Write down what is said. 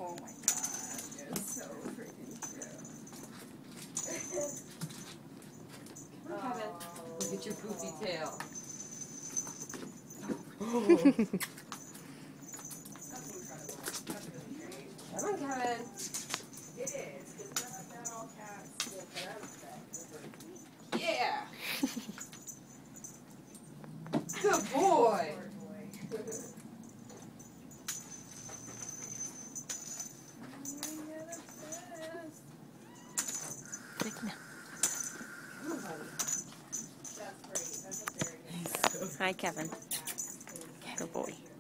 Oh my god, you're so freaking cute. Come on, Kevin. Look at your poopy tail. That's incredible. That's really great. Come on, Kevin. It is, because not all cats will put out that. Yeah! Good boy! Hi, Kevin. Good boy.